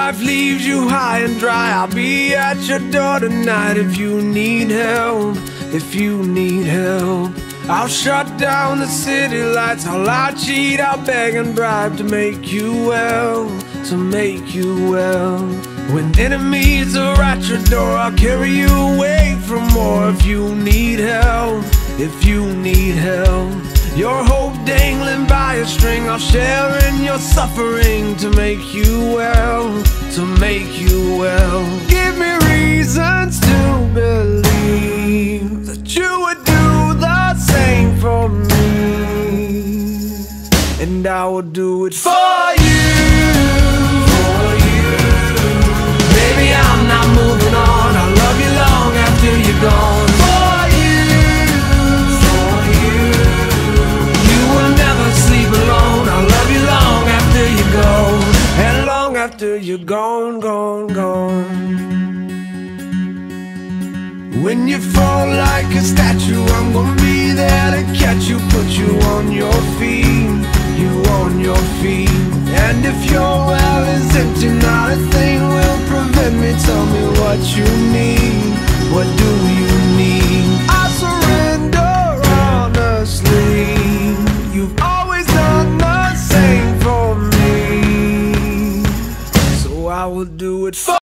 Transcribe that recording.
life leaves you high and dry, I'll be at your door tonight if you need help, if you need help. I'll shut down the city lights, I'll lie, cheat, I'll beg and bribe to make you well, to make you well. When enemies are at your door, I'll carry you away from more if you need help, if you need help. Your hope dangling by a string, I'll share in your suffering to make you well, to make you well. Give me reasons to believe that you would do the same for me, and I will do it for you, for you. Baby, I'm not moving on, I'll love you long after you're gone. For you, for you. You will never sleep alone, I'll love you long after you're gone, and long after you're gone, gone, gone. When you fall like a statue, I'm gonna be there to catch you,